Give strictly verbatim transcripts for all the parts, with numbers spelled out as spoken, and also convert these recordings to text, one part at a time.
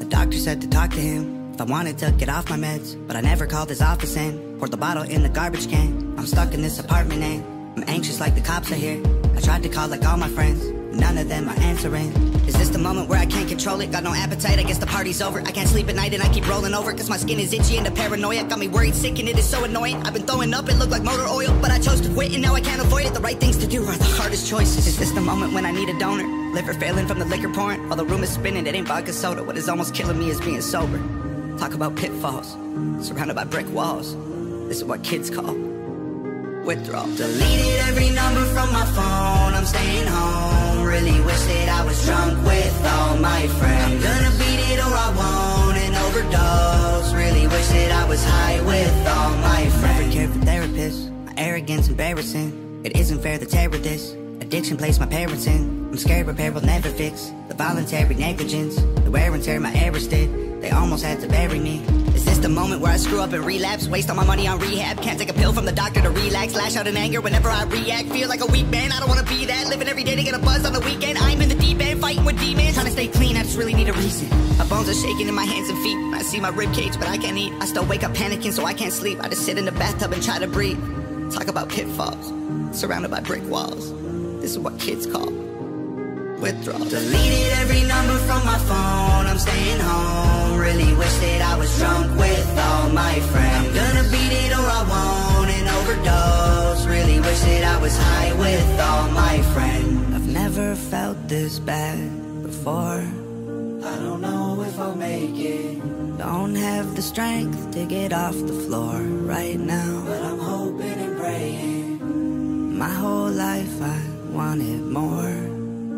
doctor said to talk to him if I wanted to get off my meds, but I never called his office in. Poured the bottle in the garbage can. I'm stuck in this apartment and I'm anxious like the cops are here. I tried to call like all my friends, none of them are answering. Is this the moment where I can't control it? Got no appetite, I guess the party's over. I can't sleep at night and I keep rolling over, cause my skin is itchy and the paranoia got me worried sick and it is so annoying. I've been throwing up, it looked like motor oil, but I chose to quit and now I can't avoid it. The right things to do are the hardest choices. Is this the moment when I need a donor? Liver failing from the liquor pouring, while the room is spinning, it ain't vodka soda. What is almost killing me is being sober. Talk about pitfalls, surrounded by brick walls. This is what kids call withdrawal. Deleted every number from my phone, I'm staying home. Really wish that I was drunk with all my friends. I'm gonna beat it or I won't and overdose. Really wish that I was high with all my friends. Never cared for therapists, my arrogance embarrassing. It isn't fair to terror this. Addiction placed my parents in. I'm scared repair will never fix the voluntary negligence, the wear and tear my errors did. They almost had to bury me. Is this the moment where I screw up and relapse? Waste all my money on rehab. Can't take a pill from the doctor to relax. Lash out in anger whenever I react. Feel like a weak man, I don't wanna be that. Living every day to get a buzz on the weekend. I'm in the deep end, fighting with demons. Trying to stay clean, I just really need a reason. My bones are shaking in my hands and feet. I see my rib cage, but I can't eat. I still wake up panicking, so I can't sleep. I just sit in the bathtub and try to breathe. Talk about pitfalls, surrounded by brick walls. This is what kids call withdrawal. Deleted every number from my phone, I'm staying home. Really wish that I was drunk with all my friends. I'm gonna beat it or I won't and overdose. Really wish that I was high with all my friends. I've never felt this bad before. I don't know if I'll make it. Don't have the strength to get off the floor right now, but I'm hoping and praying. My whole life I wanted more.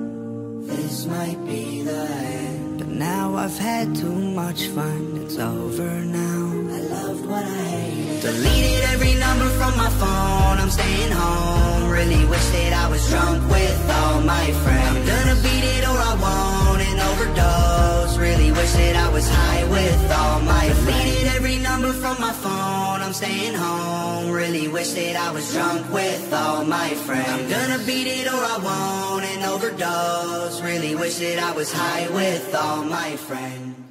This might be the end, but now I've had too much fun. It's over now. I loved what I hated. Deleted every number from my phone, I'm staying home. Really wish that I was drunk with all my friends. I'm gonna beat it or I won't and overdose. Really wish that I was high with all my friends. Deleted every number from my phone, I'm staying home. Really wish that I was drunk with all my friends. I'm gonna beat it or I won't and overdose. Really wish that I was high with all my friends.